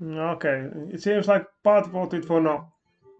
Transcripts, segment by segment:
Okay, it seems like Pat voted for no.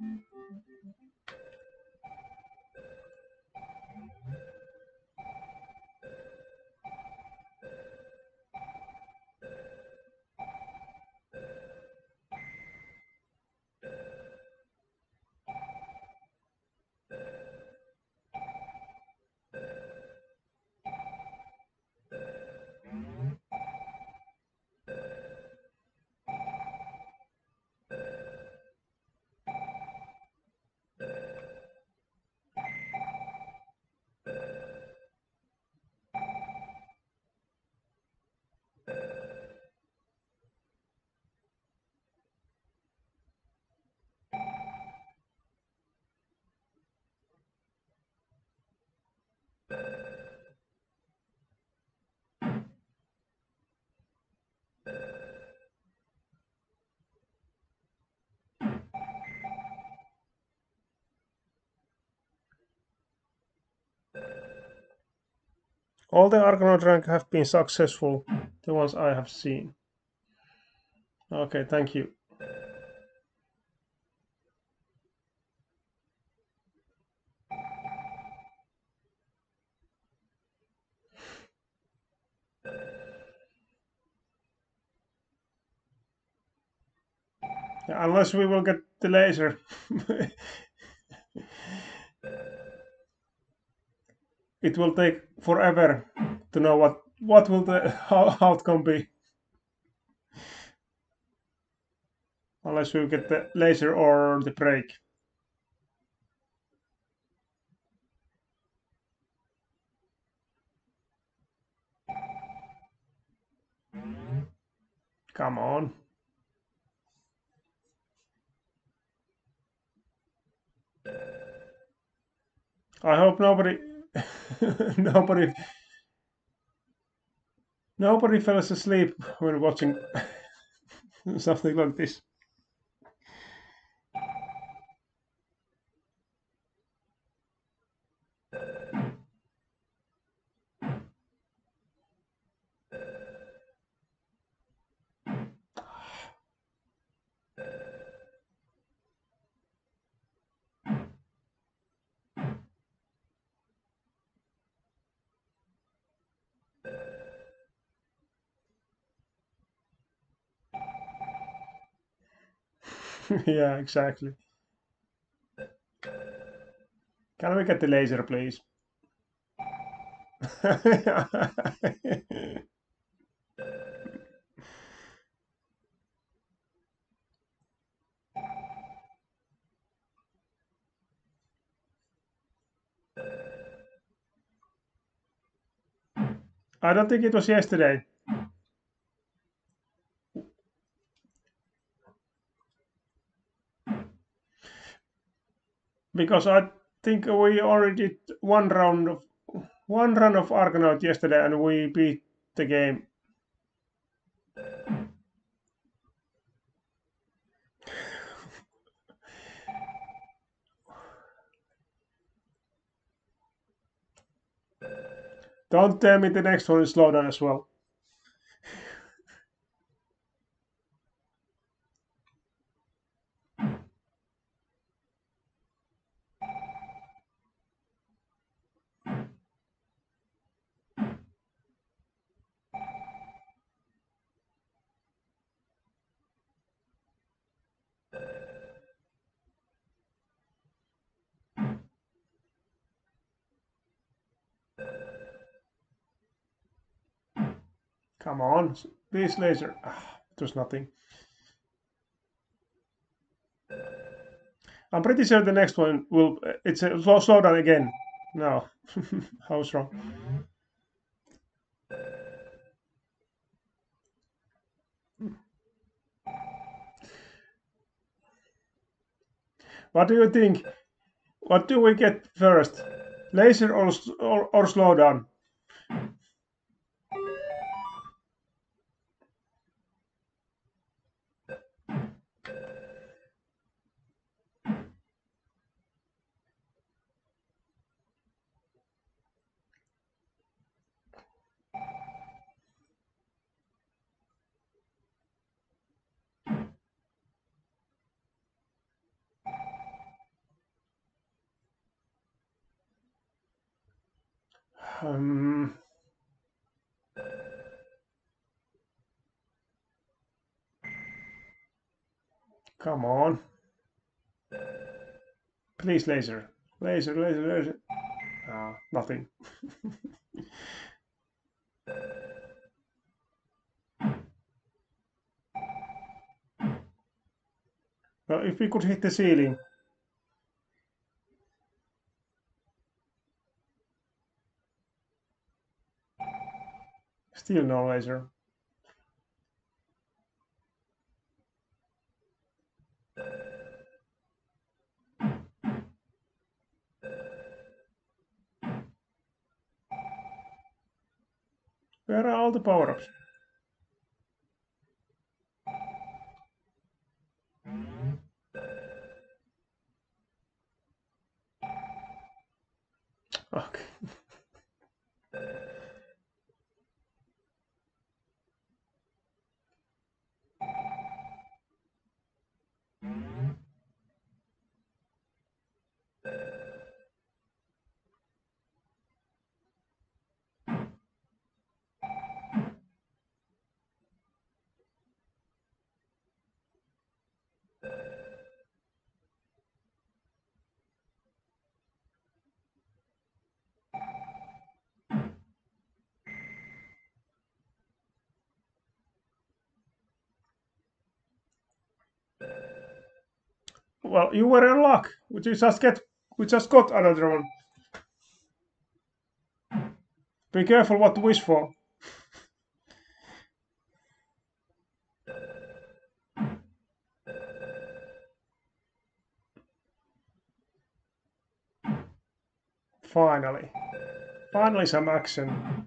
All the Arkanoid rank have been successful, the ones I have seen. Okay, thank you. Unless we will get the laser. It will take forever to know what will the outcome be. Unless we get the laser or the break. Come on. I hope nobody nobody nobody falls asleep when watching something like this. Yeah, exactly. Can we get the laser, please? I don't think it was yesterday. Because I think we already did one run of Arkanoid yesterday and we beat the game. Don't tell me the next one is slowdown as well. Come on, please laser. It was nothing. I'm pretty sure the next one will. It's a slowdown again. No, how strong? What do you think? What do we get first? Laser or slowdown? Um, Come on. Please, laser. Laser, laser, laser. Ah, nothing. Well, if we could hit the ceiling. Still no laser. Where are all the power-ups? Okay. Well, you were in luck. We just got another one. Be careful what to wish for. Finally. Finally some action.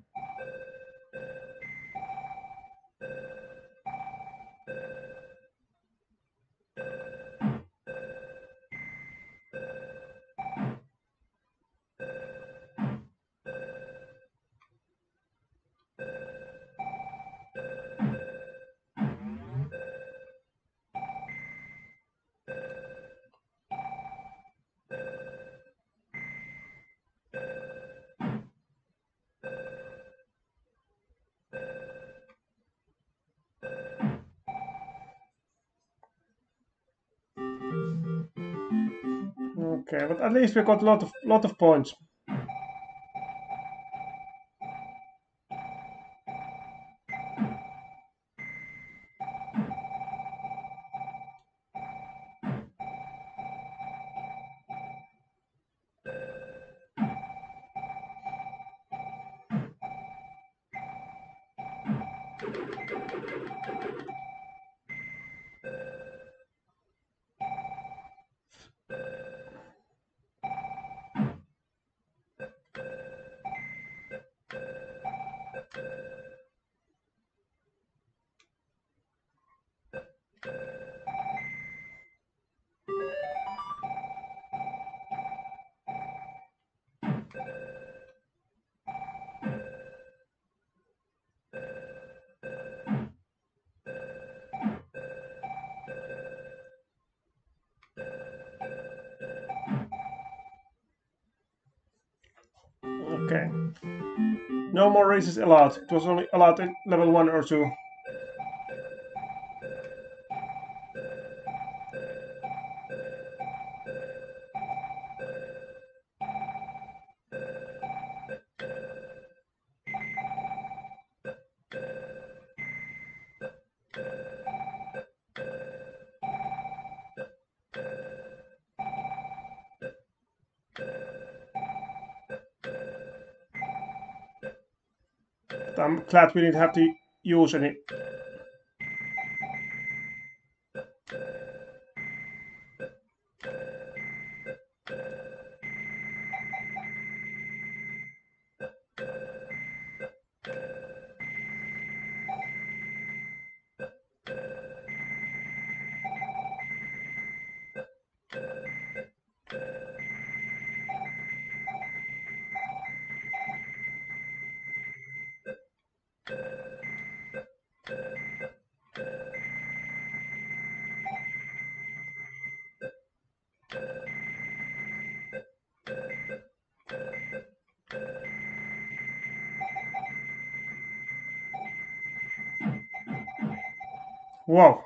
Okay, but at least we got a lot of points. Okay. No more races allowed. It was only allowed in level 1 or 2. But I'm glad we didn't have to use any. Wow.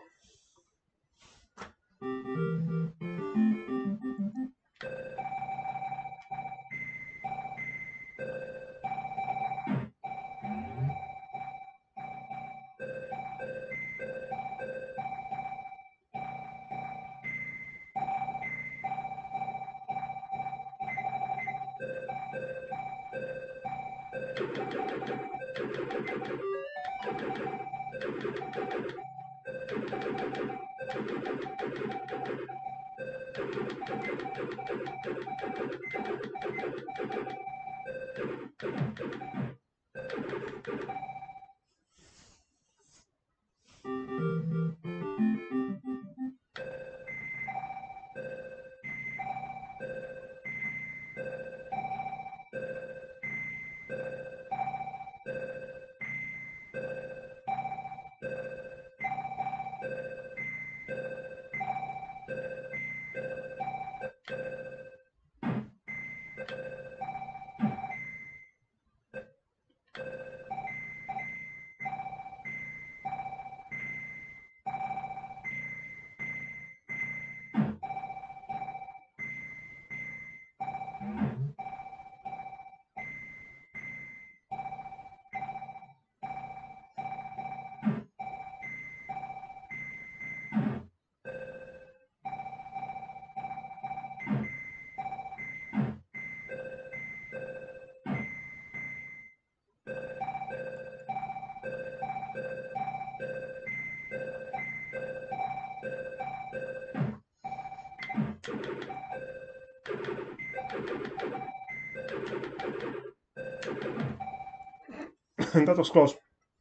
That was close.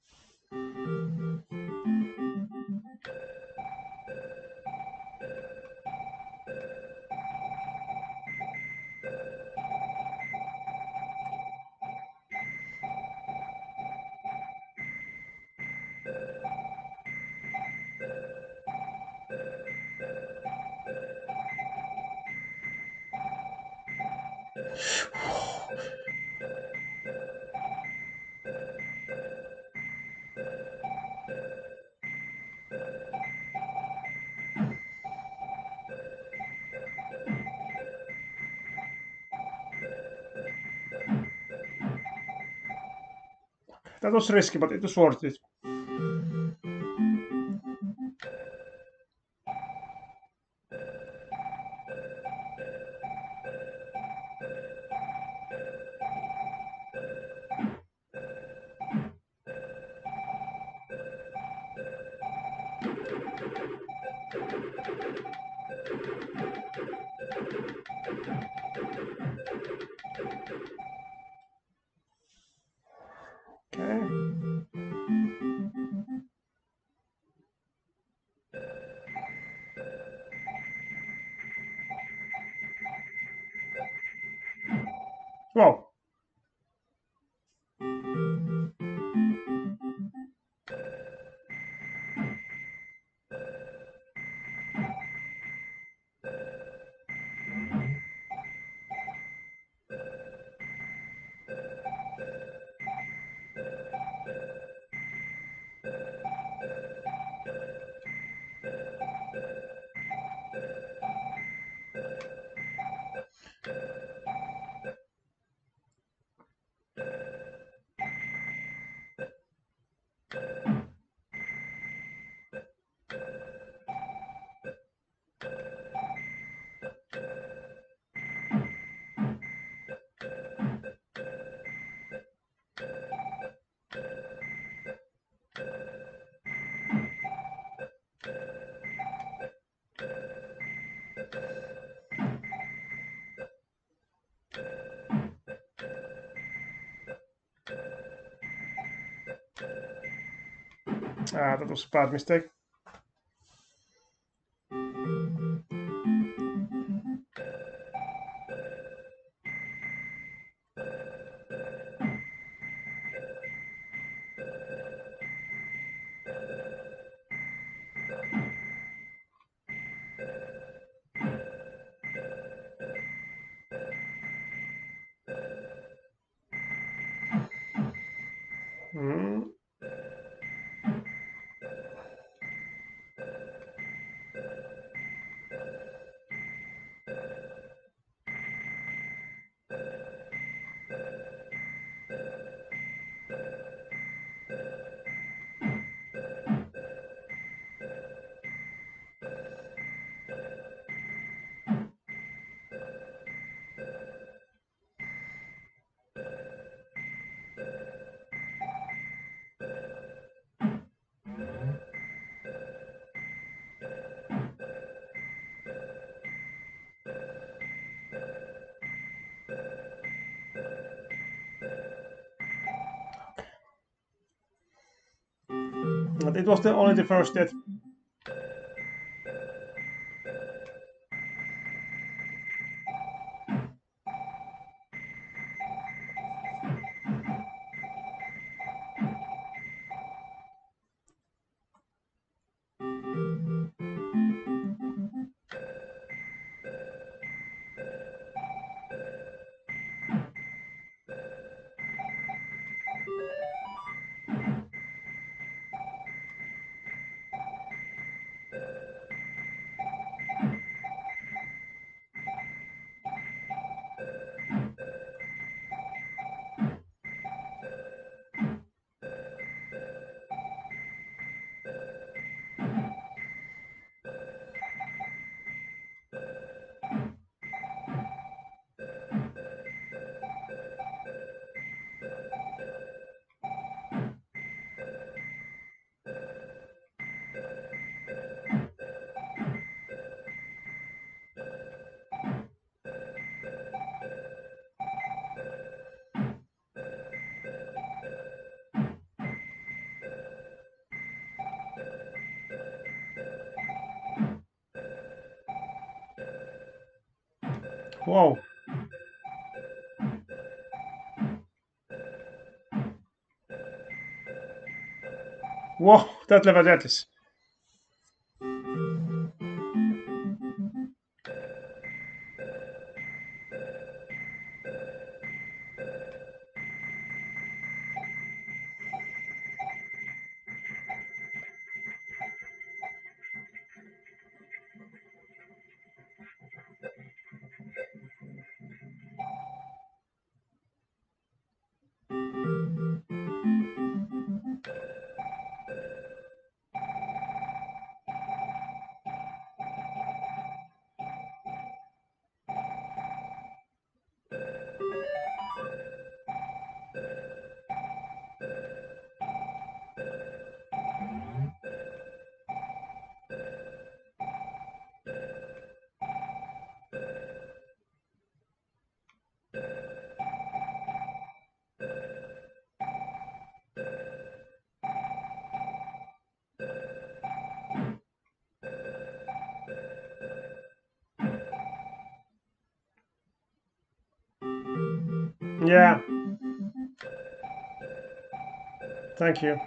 That was risky, but it was worth it. Okay. Wow. That was a bad mistake. Mm. but it was only the first death. Wow. Wow, that level deadless. Yeah. Thank you.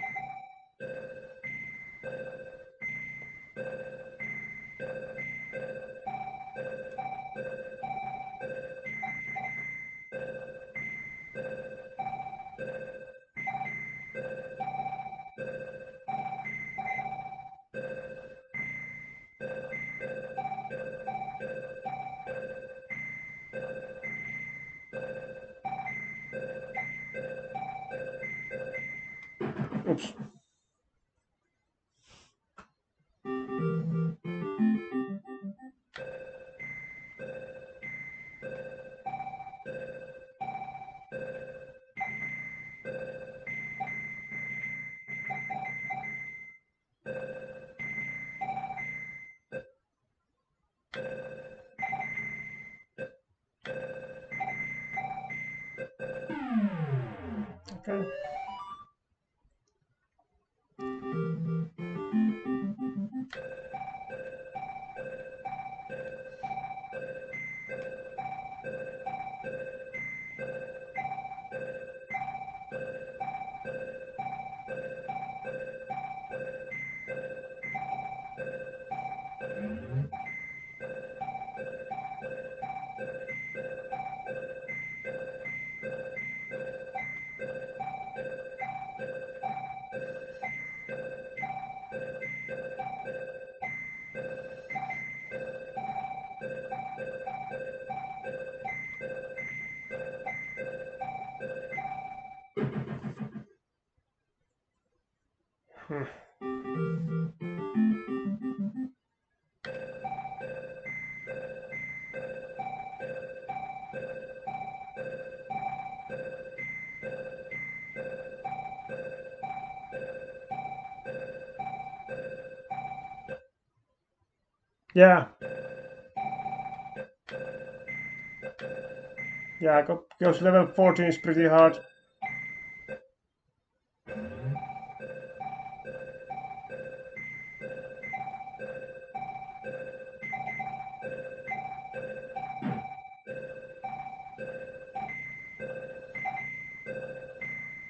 Oops. Okay. Hmm. Yeah. Yeah, because level 14 is pretty hard.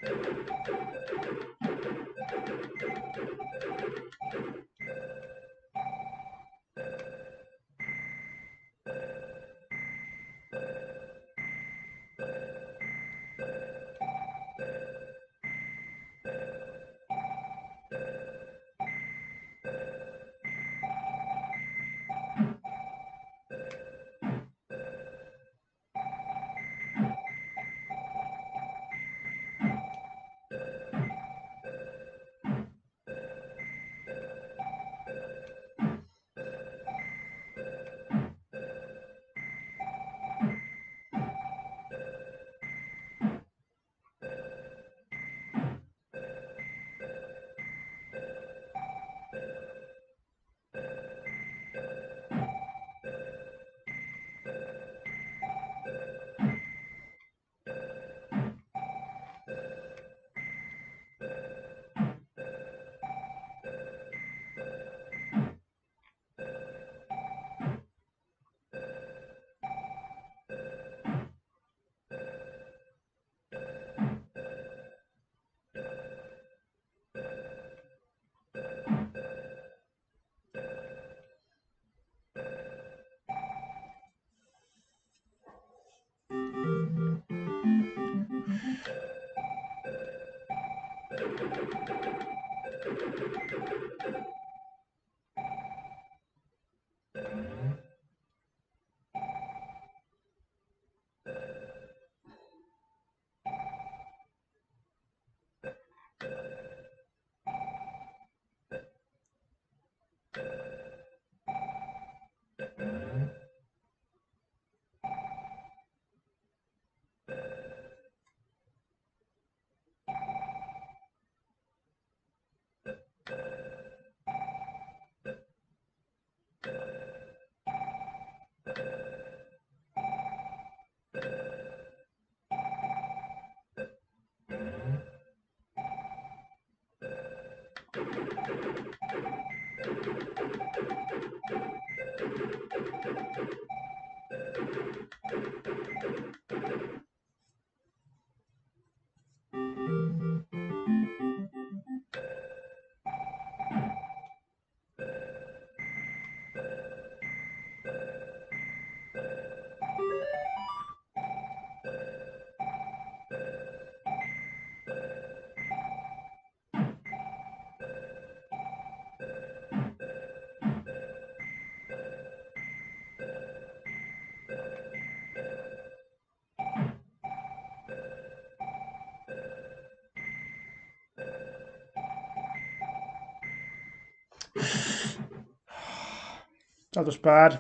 That was bad.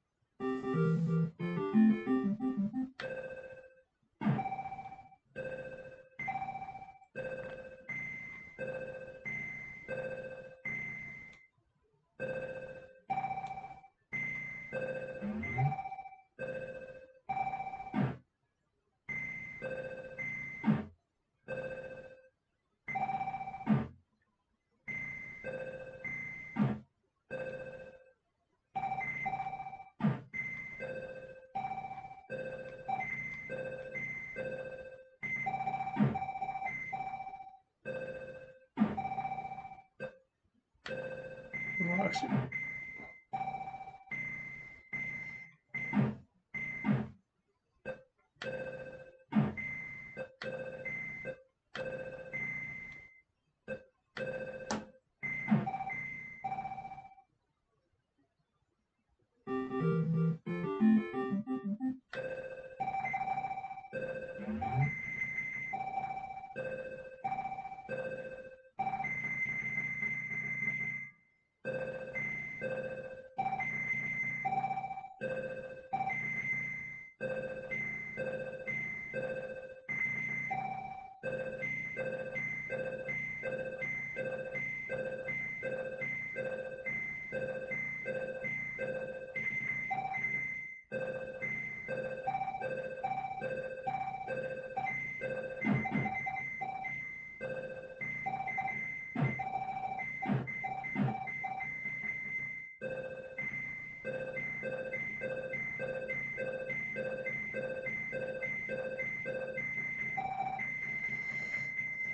Relax.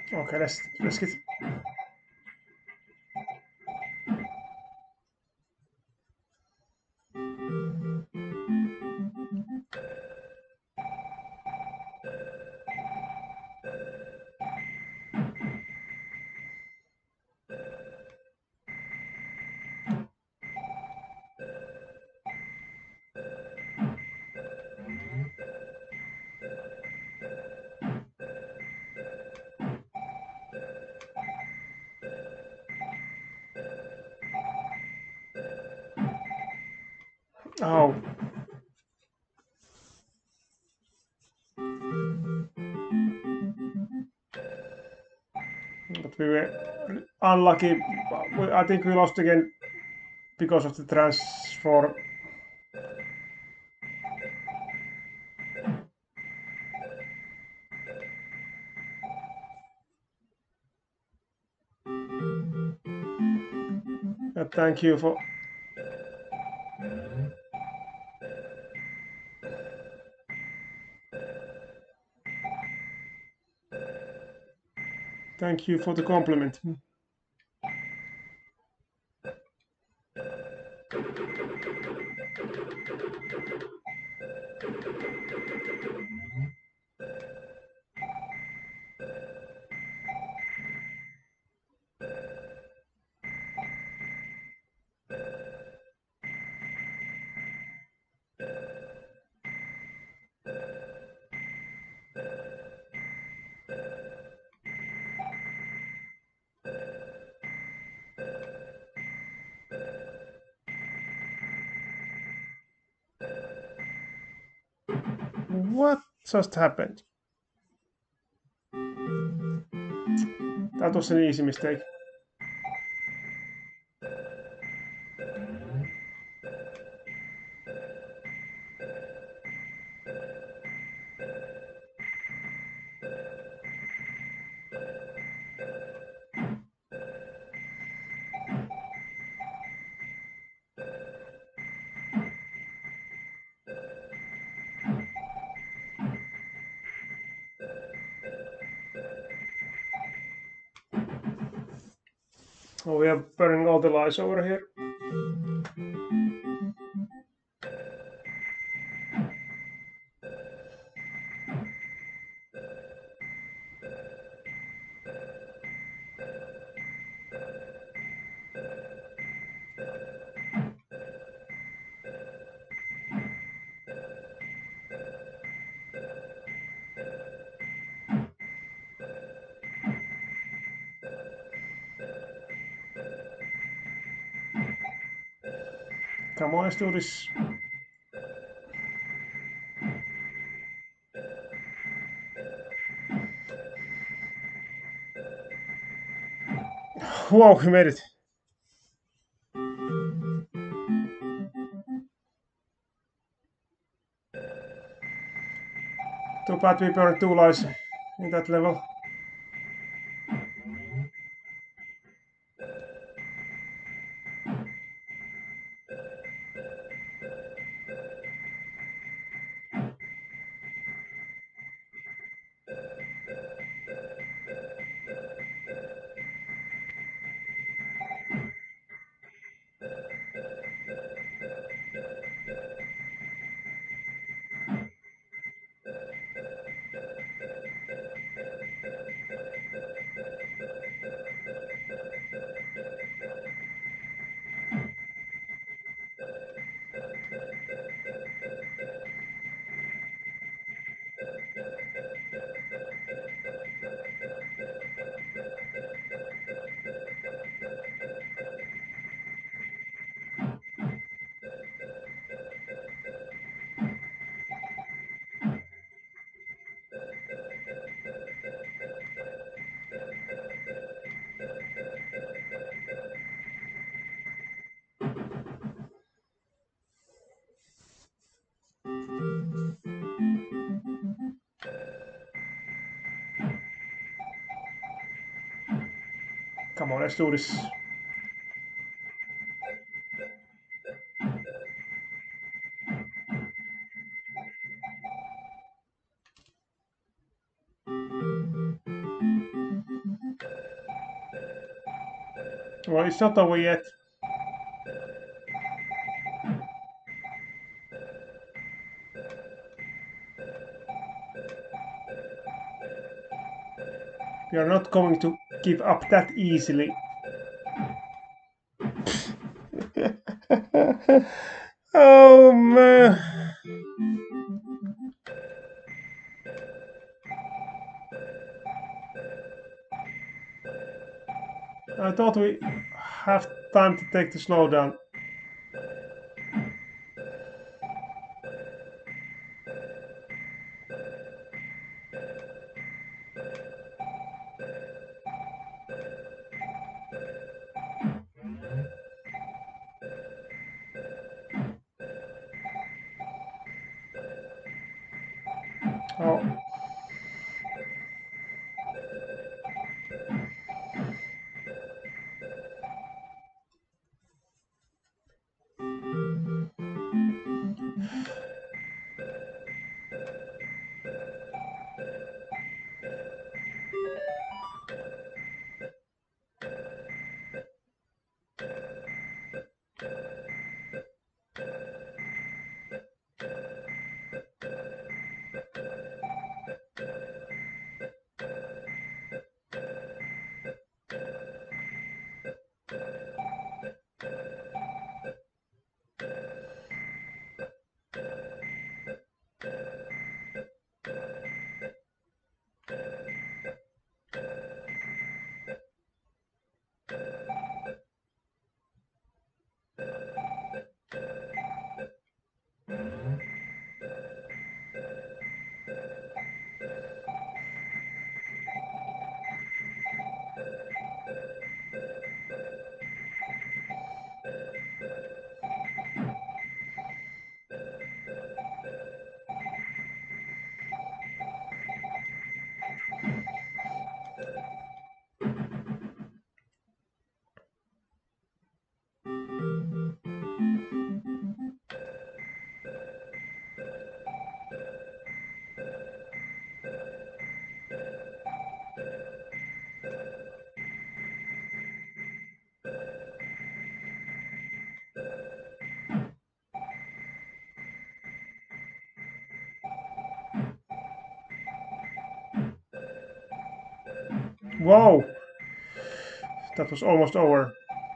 Okay, let's risk it. Oh. But we were unlucky. I think we lost again because of the transfer. Thank you for. Thank you for the compliment. What just happened? That was an easy mistake. Oh, we are burning all the lights over here. Come on, let's do this. Wow, we made it. Too bad we burned 2 lights in that level. Come on, let's do this. Well, it's not over yet. We are not going to give up that easily. Oh man. I thought we have time to take the slowdown. Oh. Whoa! That was almost over.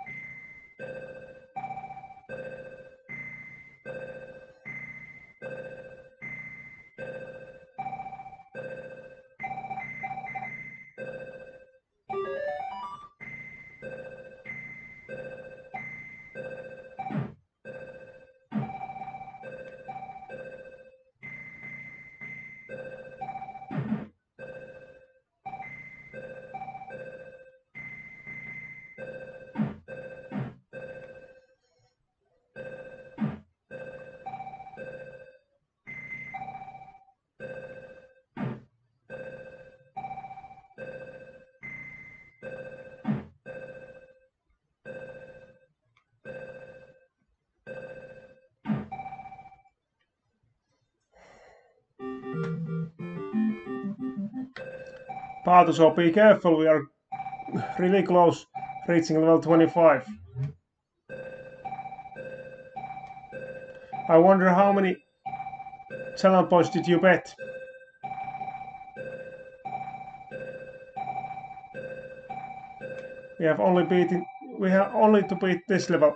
Pato, so be careful, we are really close reaching level 25. I wonder how many channel points did you bet? We have only to beat this level.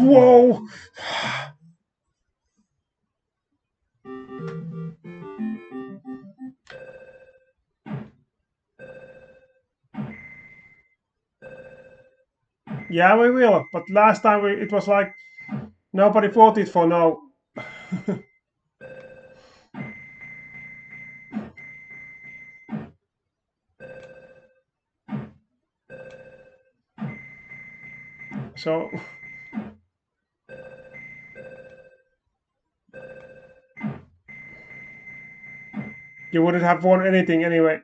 Whoa! Yeah, we will. But last time it was like nobody voted for no. So you wouldn't have won anything anyway.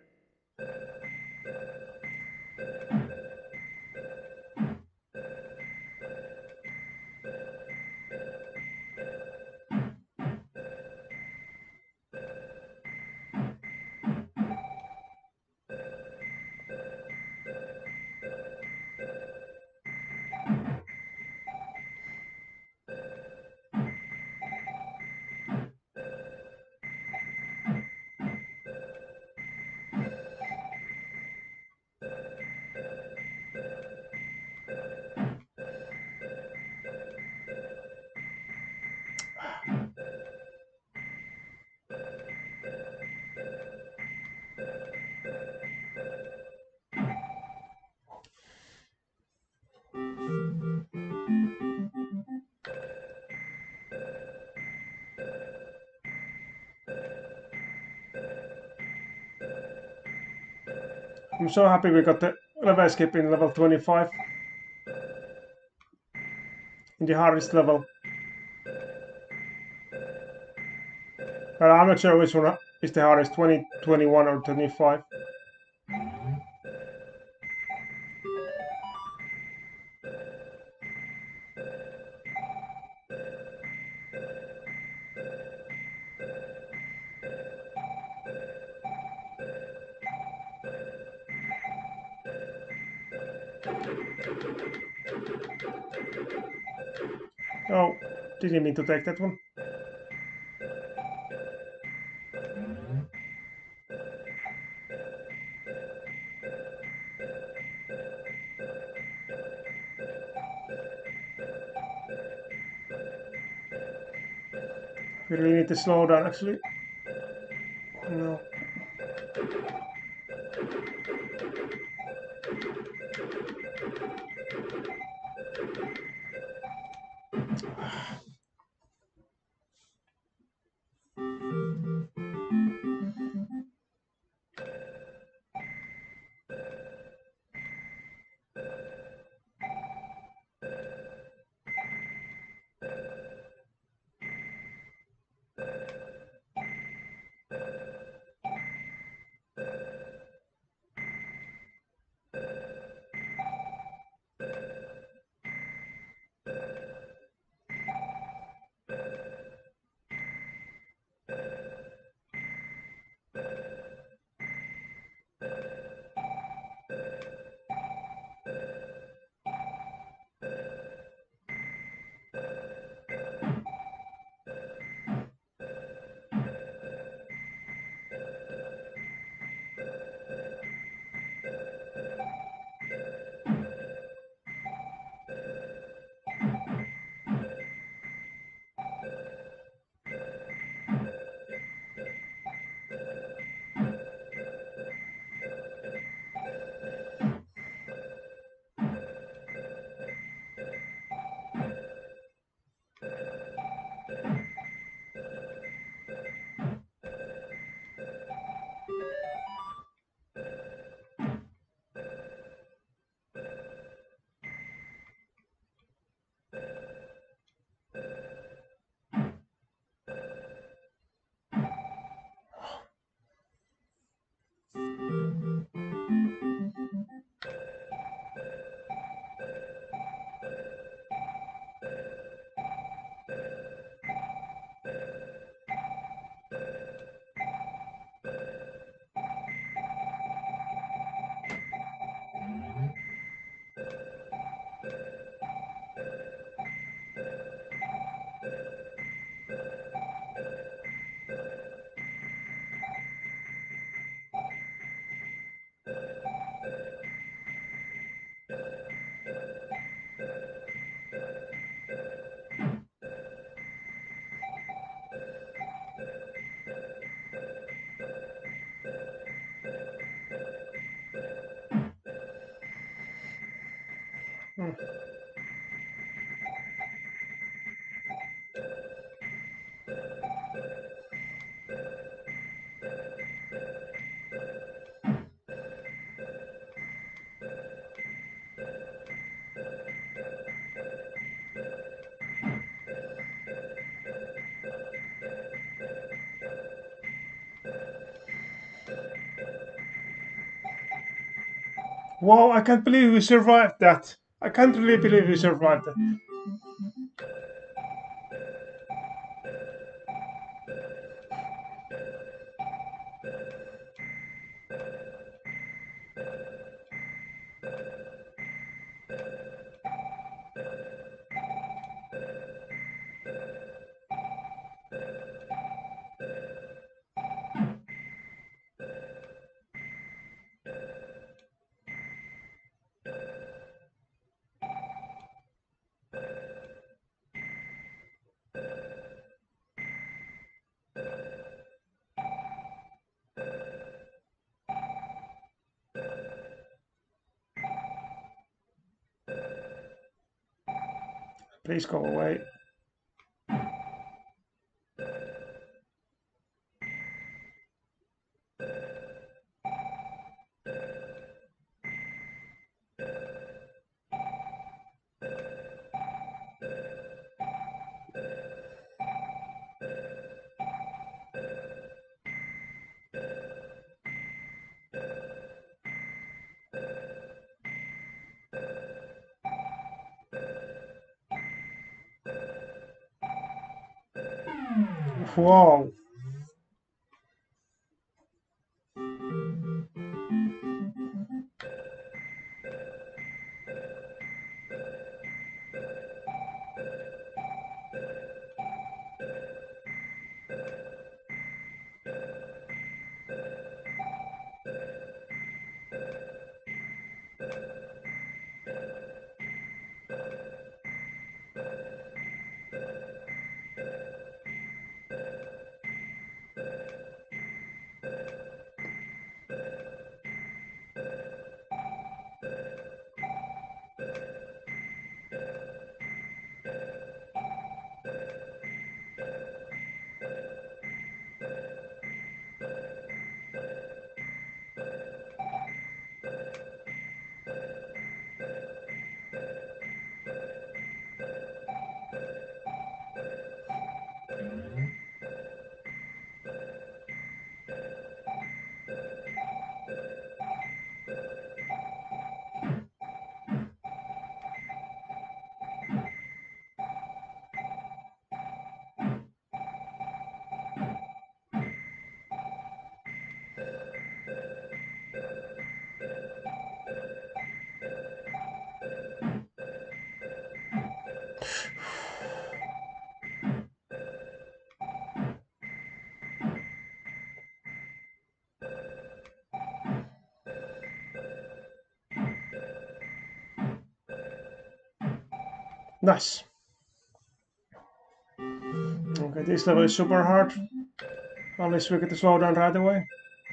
I'm so happy we got the level skip in level 25. In the hardest level. But I'm not sure which one is the hardest, 20, 21 or 25. Oh, didn't mean to take that one. We really need to slow down actually. No. Wow, I can't believe we survived that. I can't really believe we survived that. Please go away. Wow. Nice. Okay, this level is super hard. Unless we get to slow down right away.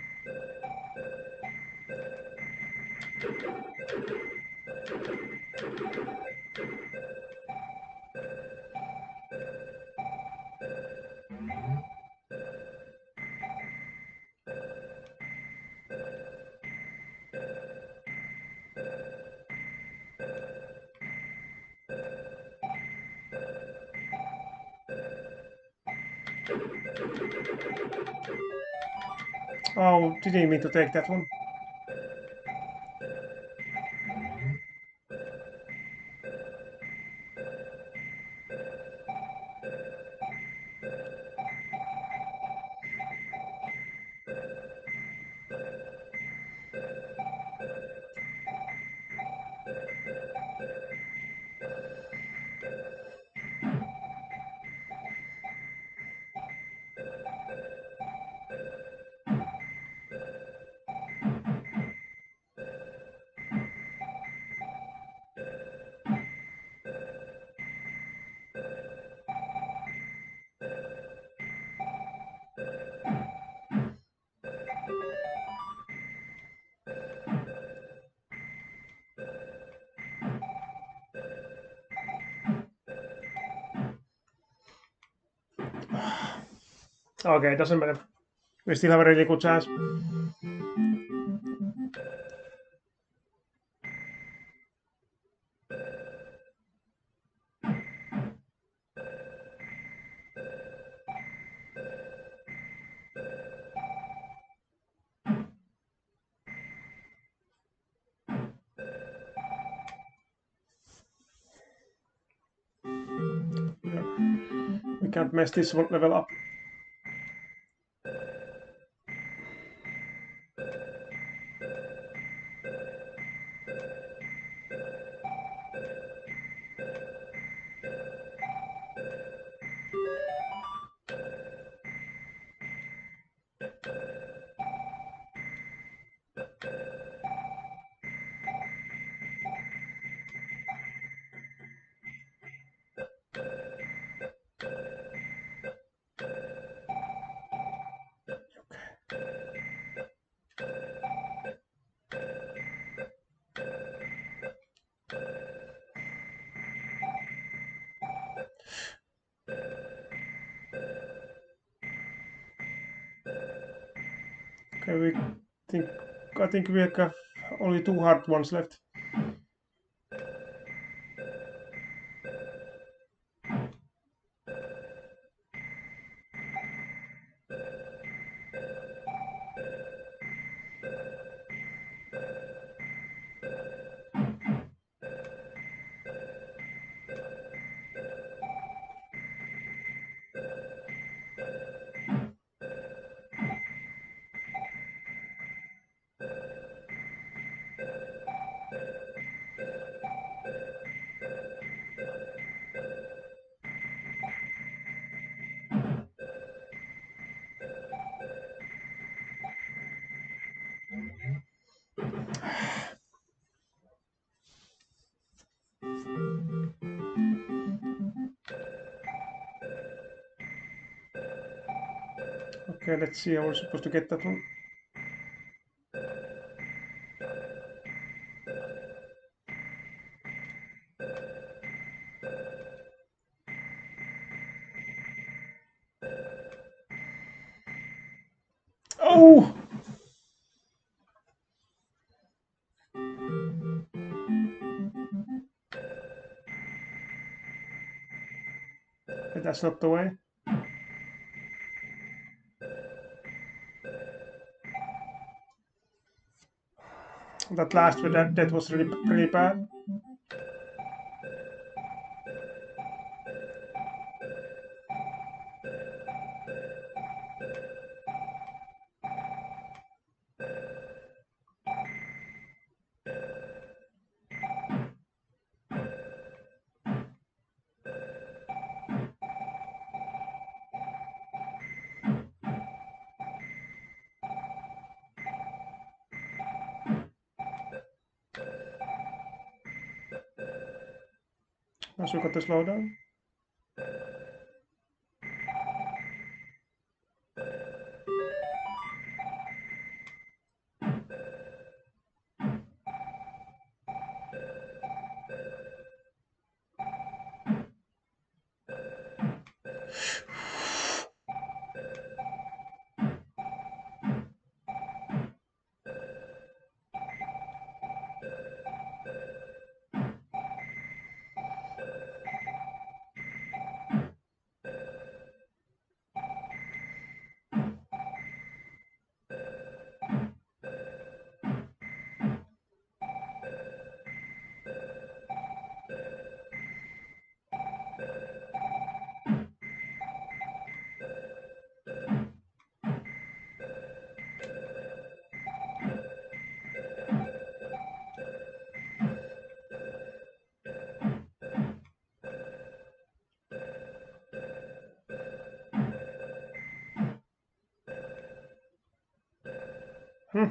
Oh, didn't mean to take that one. Okay, doesn't matter. We still have a really good chance. We can't mess this one level up. Okay, I think we have only 2 hard ones left. Okay, let's see how we're supposed to get that one. Oh! But that's not the way. That last with that was really bad. As we got to slow down. Hmm.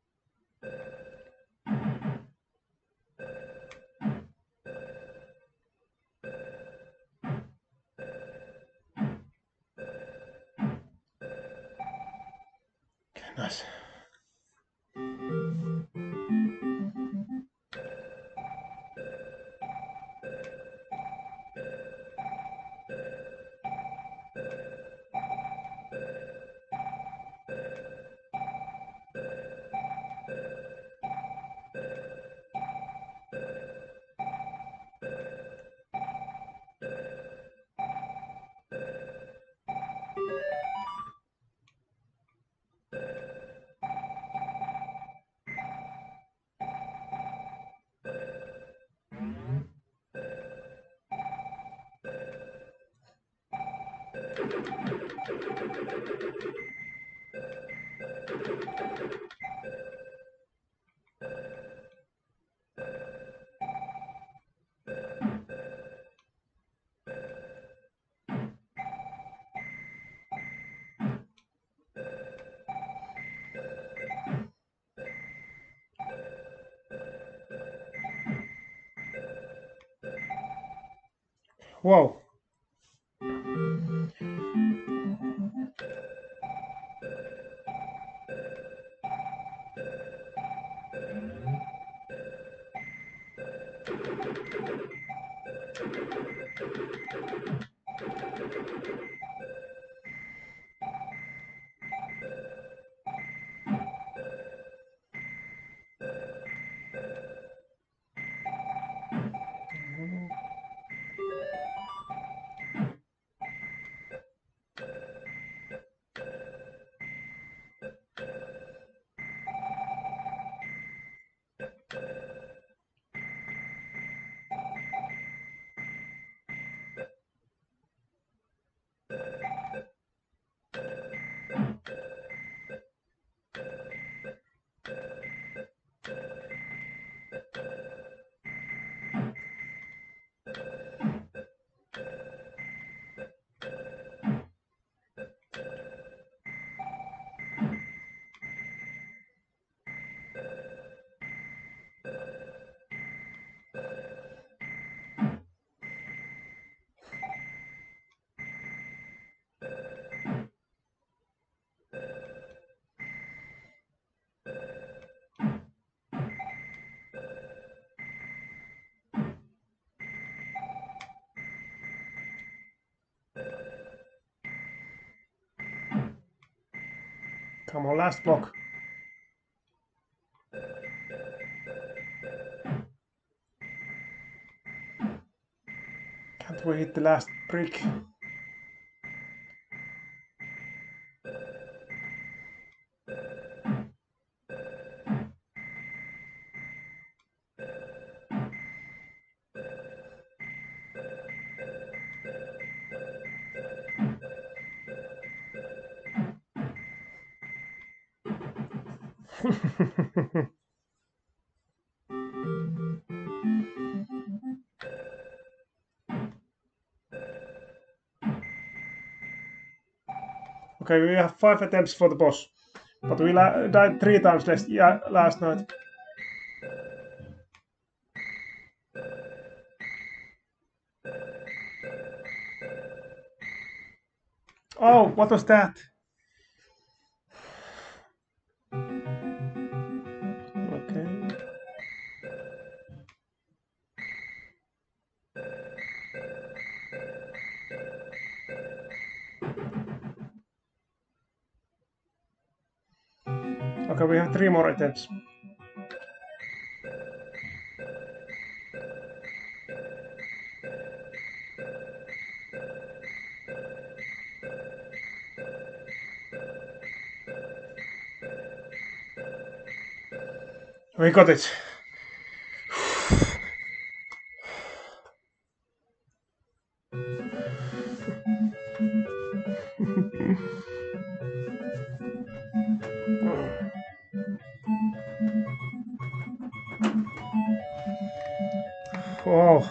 Nice. Wow. Come on, last block. Can't we hit the last brick? Okay, we have 5 attempts for the boss, but we died 3 times last night. Oh, what was that? Okay. Okay, we have 3 more attempts. We got it. Oh.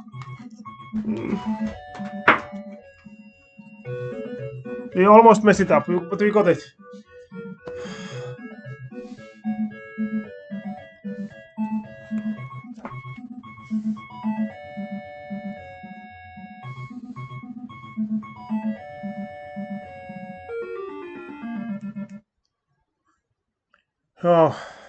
We almost messed it up, but we got it. Oh.